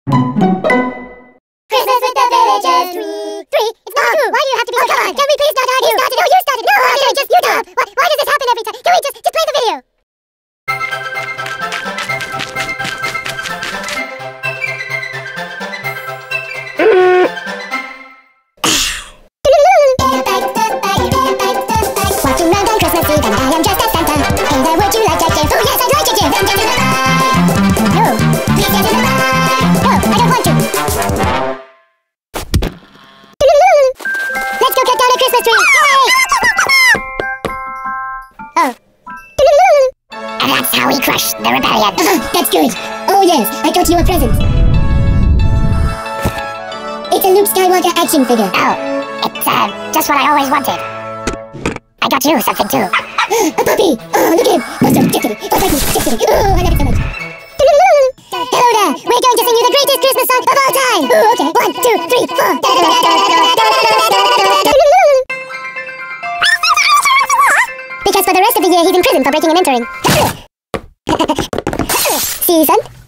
Christmas with the villagers. Three. It's not two. Why do you have to be so come on. Can we please not argue? You started. No, you started. No, I didn't. Just you stop. Why does this happen every time? Can we just play the video? Watching Random Christmas Eve and I am dressed as Santa. Hey there, would you like a gift? Oh yes, I'd like a gift. Then get in the line. No, please get in the line. No, I don't want to. Let's go cut down a Christmas tree. Yay! Oh. And that's how we crush the rebellion. That's good. Oh yes, I got you a present. It's a Luke Skywalker action figure. Oh, it's just what I always wanted. I got you something too. A puppy! Oh, look at him! Oh, so cute. Oh, thank you. Cute. Oh, I love it so much. Hello there! We're going to sing you the greatest Christmas song of all time! Oh, okay. 1, 2, 3, 4. Because for the rest of the year he's in prison for breaking and entering. See you, son?